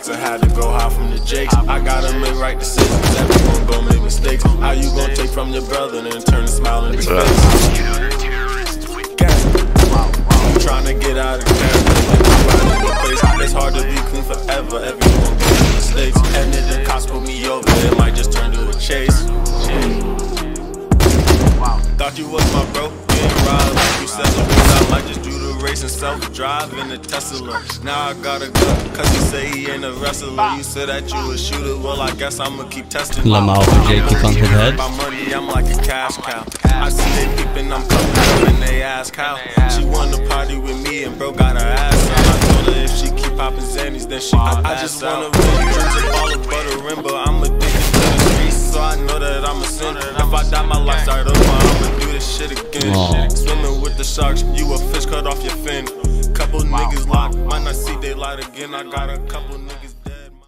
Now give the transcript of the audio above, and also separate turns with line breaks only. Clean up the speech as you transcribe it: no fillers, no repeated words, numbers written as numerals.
shots, I had to go high from the Jakes. I gotta make right decisions, everyone gon' make mistakes. How you gon' take from your brother and then turn a smile in his face? I'm trying to get out of place. It's hard to be clean forever, everyone gon' make mistakes. And if the cops put me over, it might just turn to a chase. Thought you was my bro, getting robbed like you said. I might just do the race and self-drive in the Tesla. Now I gotta go, cause you say he ain't a wrestler. You said that you a shooter, well I guess I'ma keep testing.
La mouth of Jake the content head.
My money, I'm like a cash cow. I see they peeping, I'm coming up and they ask how. She wanna party with me and bro got her ass out. I told her if she keep popping Xannies, then she I just wanna really drink a ball of butter rim, but I'm addicted to the streets, so I know that I'm a sinner. If I die, my life start over, I'ma do this shit again. Swimming with the sharks, you a fish cut off your fin. Couple niggas locked, might not see daylight again. I got a couple niggas.